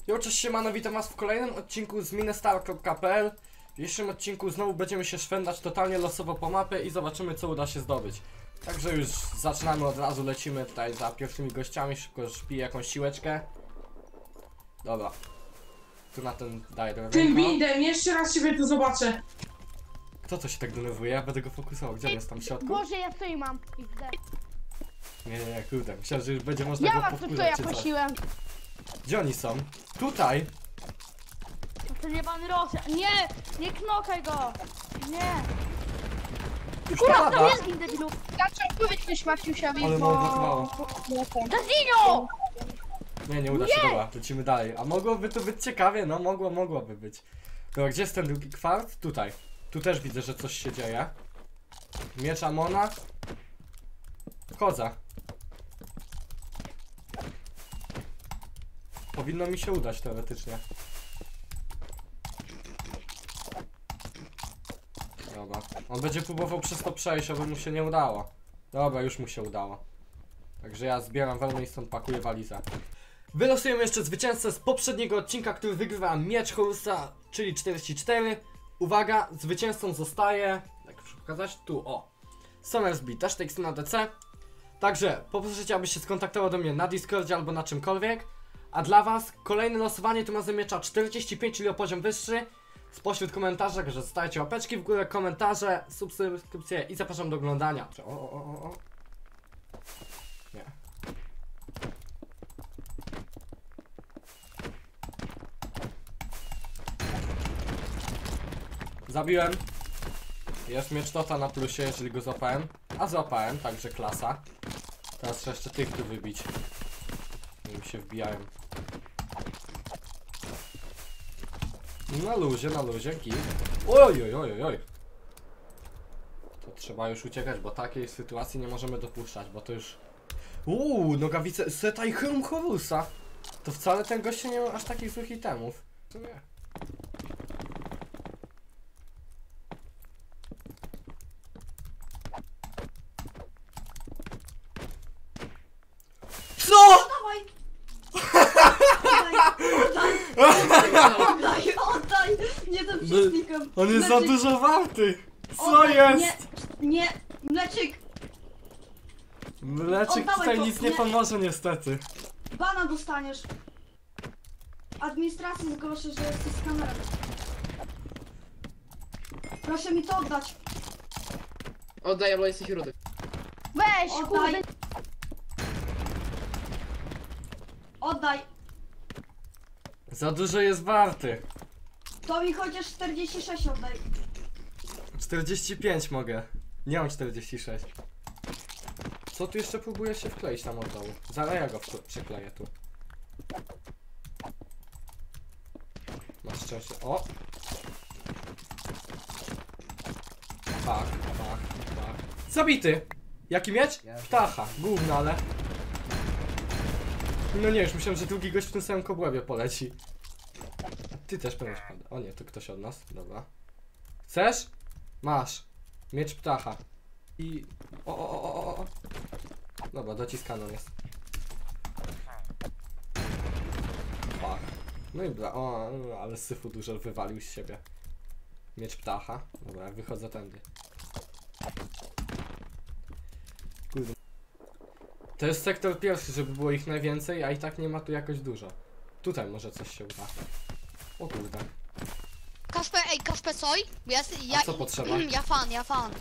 Jo, cześć, siemano, witam was w kolejnym odcinku z minestar.pl. W dzisiejszym odcinku znowu będziemy się szwendać totalnie losowo po mapie i zobaczymy, co uda się zdobyć. Także już zaczynamy, od razu lecimy tutaj za pierwszymi gościami, szybko piję jakąś siłeczkę. Dobra. Tu na ten daję drewno. Tym bindem, jeszcze raz ciebie tu zobaczę. Kto to się tak denerwuje? Ja będę go fokusował. Gdzie on jest tam w środku? Boże, ja tutaj mam. Nie, kurde. Myślałem, że już będzie można Ja go was tu powkurzać, ja czy co? prosiłem. Gdzie oni są? Tutaj! To nie pan Rosja. Nie! Nie knokaj go! Nie! Już Kurwa, to pada! jest debilu! Zaczął powiedzieć coś Maksiusiowi, Ale bo... mało. Gazino! Nie uda się, dobra, lecimy dalej. A mogłoby to być ciekawie? No, mogłoby być. Dobra, gdzie jest ten drugi kwart? Tutaj. Tu też widzę, że coś się dzieje. Miecz Amona. Chodzę. Powinno mi się udać teoretycznie. Dobra. On będzie próbował przez to przejść, aby mu się nie udało. Dobra, już mu się udało. Także ja zbieram wełnę i stąd pakuję walizę. Wylosujemy jeszcze zwycięzcę z poprzedniego odcinka, który wygrywa miecz Horusa, czyli 44. Uwaga, zwycięzcą zostaje, jak muszę pokazać, tu o, Somersby, też tekst na DC. Także poproszę cię, abyś się skontaktował do mnie na Discordzie albo na czymkolwiek. A dla was kolejne losowanie tym razem miecza 45, czyli o poziom wyższy. Spośród komentarzy, także zostawiajcie łapeczki w górę, komentarze, subskrypcje i zapraszam do oglądania. O. Nie. Zabiłem. Jest miecz Tota na plusie, jeżeli go złapałem. A złapałem, także klasa. Teraz trzeba jeszcze tych tu wybić. Nie mi się wbijają. Na luzie, git. Oj. To trzeba już uciekać, bo takiej sytuacji nie możemy dopuszczać, bo to już... nogawice Seta i Herum Horusa. To wcale ten gość nie ma aż takich złych itemów. To nie. Co?! Oddaj! Nie tym przeciwnikom! On jest za dużo warty! Co jest?! Nie! Mleczyk! Mleczyk Oddawaj tutaj to, nic nie nie. pomoże niestety. Bana dostaniesz! Administracji zgłoszę, że jesteś z kamerą. Proszę mi to oddać! Oddaj, albo jesteś rudy. Weź, Oddaj! kurde. Oddaj! Za dużo jest warty. To mi chociaż 46 oddaj. 45 mogę. Nie mam 46. Co tu jeszcze próbuje się wkleić tam od dołu? Zaraz ja go przekleję tu. Masz szczęście. O! Pach. Zabity! Jaki miecz? Ptacha. Gówno, ale... No nie, już myślałem, że drugi gość w tym samym kobłębie poleci. Ty też będziesz padł. O nie, to ktoś od nas. Dobra. Chcesz? Masz. Miecz ptacha. I... O. Dobra, dociskano jest. Pach. No i bra. O, ale syfu dużo wywalił z siebie. Miecz ptacha. Dobra, wychodzę tędy. Kurde. To jest sektor pierwszy, żeby było ich najwięcej, a i tak nie ma tu jakoś dużo. Tutaj może coś się uda. O kurde. Kaszpę soj? A co potrzeba? Ja fan.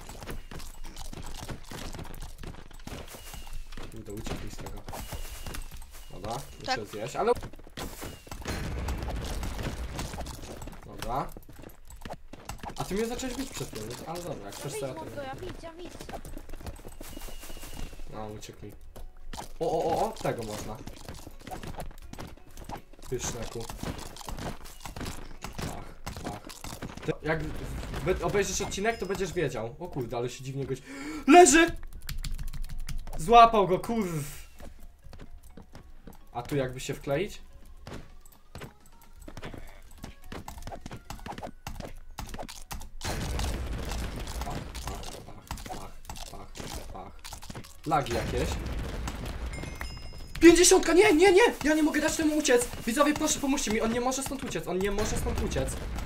Kurde, uciekli z tego. Dobra, muszę Tak. zjeść, ale... Dobra. A ty mnie zacząłeś bić przed chwilą, ale dobra, jak chcesz Wyjdź, sobie to... mordo, ja widz. No, uciekł mi. O, tego można. Pyszneku. Pach. Jak obejrzysz odcinek, to będziesz wiedział. O kurde, ale się dziwnie goś... Leży! Złapał go, kurw! A tu jakby się wkleić? Pach. Lagi jakieś. 50, nie, nie, nie! Ja nie mogę dać temu uciec! Widzowie, proszę, pomóżcie mi, on nie może stąd uciec, on nie może stąd uciec.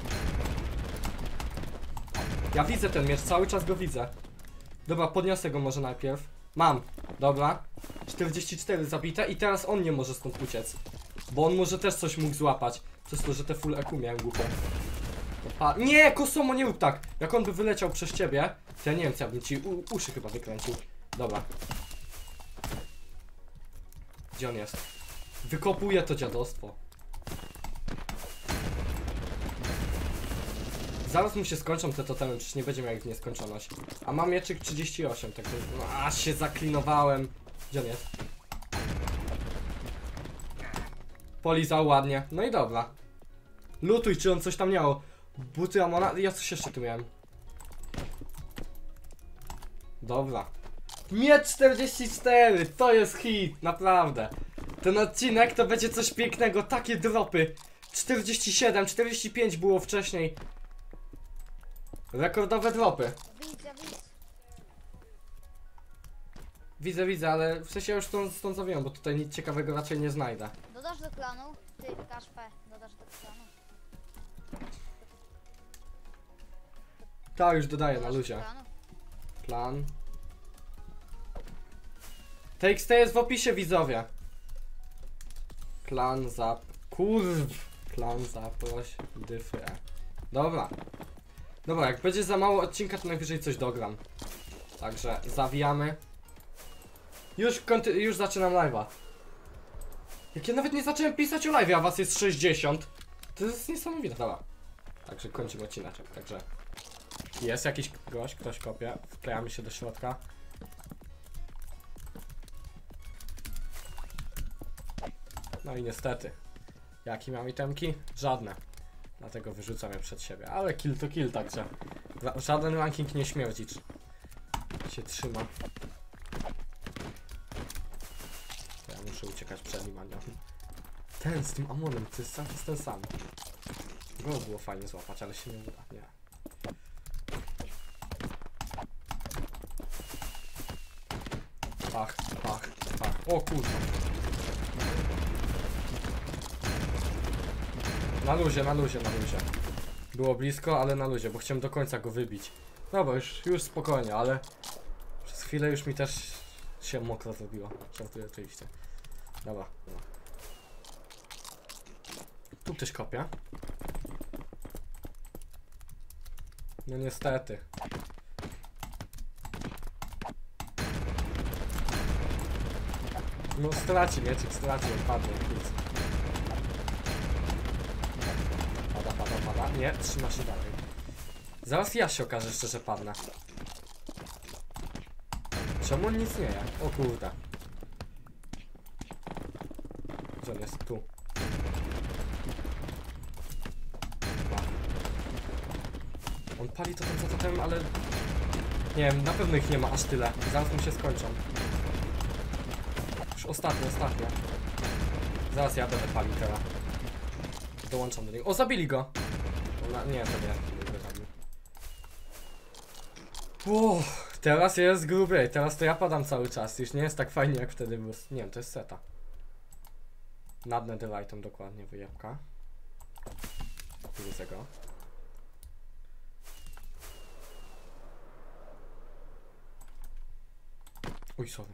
Ja widzę ten miecz, cały czas go widzę. Dobra, podniosę go może najpierw. Mam, dobra. 44 zabite i teraz on nie może stąd uciec. Bo on może też coś mógł złapać. Przez to, że te full EQ miałem głupie. Nie, Kosomo, nie rób tak! Jak on by wyleciał przez ciebie, to ja nie wiem, co ja bym ci uszy chyba wykręcił. Dobra. Gdzie on jest? Wykopuję to dziadostwo. Zaraz mu się skończą te totemy, przecież nie będzie miał ich w nieskończoność. A mam mieczyk 38, także... No, aż się zaklinowałem. Gdzie on jest? Polizał ładnie. No i dobra. Lutuj, czy on coś tam miał. Buty Amona... Ja coś jeszcze tu miałem. Dobra. Miecz 44! To jest hit, naprawdę. Ten odcinek to będzie coś pięknego, takie dropy. 47, 45 było wcześniej. Rekordowe dropy. Widzę, ale w sensie ja już stąd zawijam, bo tutaj nic ciekawego raczej nie znajdę. Dodasz do klanu? Ty, Kaszpę, dodasz do klanu. Tak, już dodaję na Dodasz do luzie. klanu? Plan. TXT jest w opisie, widzowie. Klan zap... Klan zaproś dyfrę. Dobra. Dobra, jak będzie za mało odcinka, to najwyżej coś dogram. Także zawijamy. Już zaczynam live'a. Jak ja nawet nie zacząłem pisać o live'ie, a was jest 60. To jest niesamowite, dobra. Także kończymy odcineczek, także... Jest jakiś gość, ktoś kopie. Wklejamy się do środka. No i niestety. Jakie mam itemki? Żadne. Dlatego wyrzucam je przed siebie. Ale kill to kill, także żaden ranking nie śmierdzi. Się trzyma. To ja muszę uciekać przed nim, a nie. Ten z tym Amonem, to jest ten sam. Go było fajnie złapać, ale się nie uda. Nie. Pach. O kurwa. Na luzie. Było blisko, ale na luzie, bo chciałem do końca go wybić. Dobra, już spokojnie, ale przez chwilę już mi też się mokro zrobiło. Żartuję oczywiście. Dobra. Tu ktoś kopie. No niestety. No straci mieczyk, odpadnie. Pada. Nie, trzyma się dalej. Zaraz ja się okaże jeszcze, że padnę. Czemu on nic nie je? O kurde. Gdzie on jest? Tu. On pali totem za totem, ale... Nie wiem, na pewno ich nie ma aż tyle. Zaraz mu się skończą. Już ostatnie. Zaraz ja będę palił teraz. Dołączam do niego. O, zabili go! Nie, to nie go zabił. Teraz jest grubiej. Teraz to ja padam cały czas. Już nie jest tak fajnie jak wtedy było. Nie wiem, to jest seta. Nad netherite'em dokładnie wyjebka. Widzę go. Uj, sorry.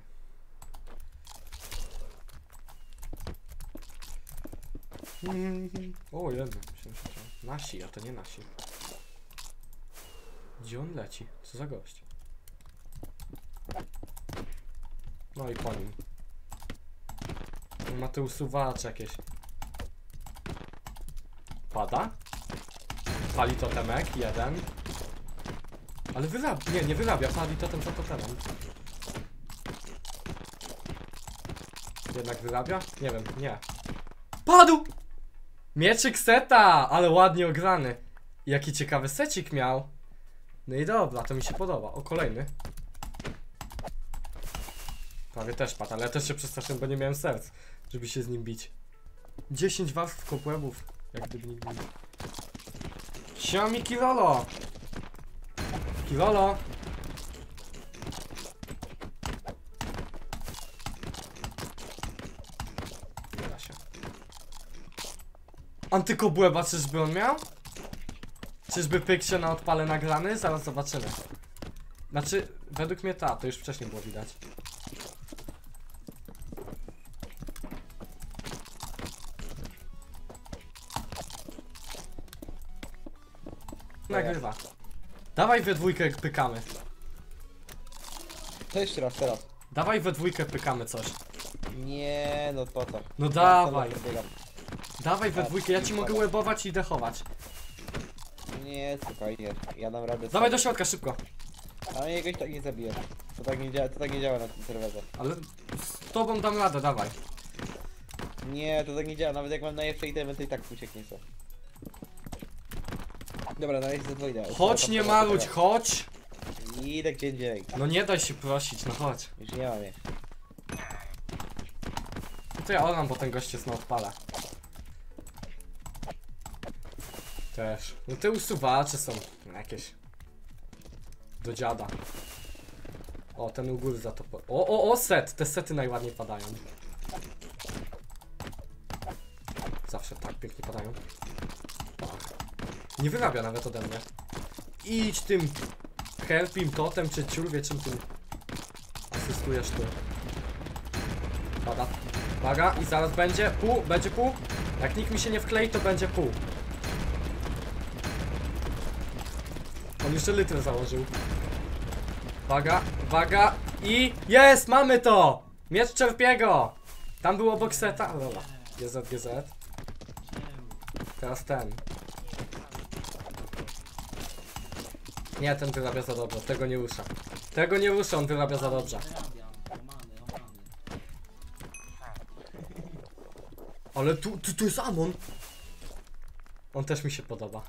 O, jeden. Nasi, a to nie nasi. Gdzie on leci? Co za gość? No i po nim. On ma te usuwacze jakieś. Pada? Pali totemek, jeden. Ale wyrabia, nie wyrabia, pali totem za totemem. Jednak wyrabia? Nie wiem, nie. Padł! Mieczyk seta, ale ładnie ograny. Jaki ciekawy secik miał. No i dobra, to mi się podoba. O, kolejny. Prawie też padł, ale ja też się przestraszyłem, bo nie miałem serc, żeby się z nim bić. 10 warstw kobłębów, jak gdyby nigdy nie. Siami Kirolo! Kirolo! Antykobłęba czyżby on miał? Czyżby pyk się na odpale nagrany? Zaraz zobaczymy. Znaczy, według mnie to już wcześniej było widać. Nagrywa. Dawaj we dwójkę pykamy. To jeszcze raz, teraz. Dawaj we dwójkę pykamy coś. Nie, no po co? No dawaj. Ja biegam. Dawaj we dwójkę, ja ci mogę łebować i dechować. Nie, spokojnie. Ja dam radę. Dawaj sam. do środka, szybko. Ale jakoś tak nie zabiję. To tak nie działa na tym serwerze. Ale z tobą dam radę, dawaj. Nie, to tak nie działa. Nawet jak mam najlepsze itemy, to i tak ucieknie co. Dobra, na razie to idę. Chodź, nie marudź, chodź. Idę gdzie indziej. No nie daj się prosić, no chodź. Już nie mam je. No to ja oram, bo ten gość jest na odpale. Też. No te usuwacze są jakieś. Do dziada. O, ten u góry za to. O, set! Te sety najładniej padają. Zawsze tak pięknie padają. Ach. Nie wyrabia nawet ode mnie. Idź tym helpim totem czy ciul, czym tym asystujesz tu. Pada. Uwaga, i zaraz będzie pół, będzie pół. Jak nikt mi się nie wklei, to będzie pół. On jeszcze litr założył. Uwaga, uwaga i jest, mamy to! Miecz Czerpiego! Tam było obok seta. Dobra, GZ. Teraz ten. Nie, ten wyrabia za dobrze, tego nie rusza. Tego nie rusza, on wyrabia za dobrze. Ale tu jest Amon. On też mi się podoba.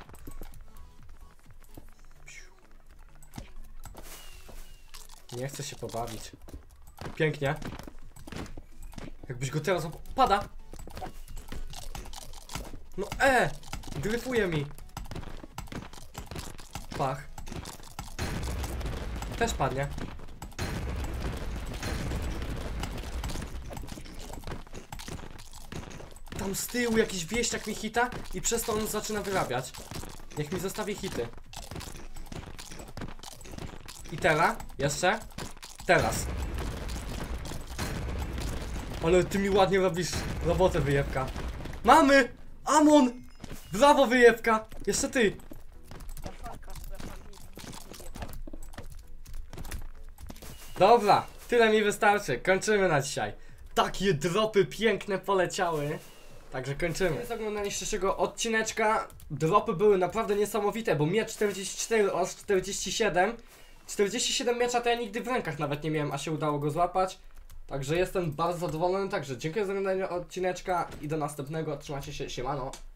Nie chcę się pobawić. Pięknie. Jakbyś go teraz pada. No gryfuje mi. Pach. Też padnie. Tam z tyłu jakiś wieśniak mi hita i przez to on zaczyna wyrabiać. Niech mi zostawi hity. I teraz? Jeszcze? Teraz. Ale ty mi ładnie robisz robotę, wyjebka. Mamy! Amon! Brawo, wyjebka! Jeszcze ty! Dobra, tyle mi wystarczy. Kończymy na dzisiaj. Takie dropy piękne poleciały. Także kończymy. Z oglądania dzisiejszego odcineczka. Dropy były naprawdę niesamowite, bo miecz 44 oraz 47. 47 miecza to ja nigdy w rękach nawet nie miałem, a się udało go złapać. Także jestem bardzo zadowolony. Także dziękuję za oglądanie odcineczka i do następnego. Trzymajcie się, siemano.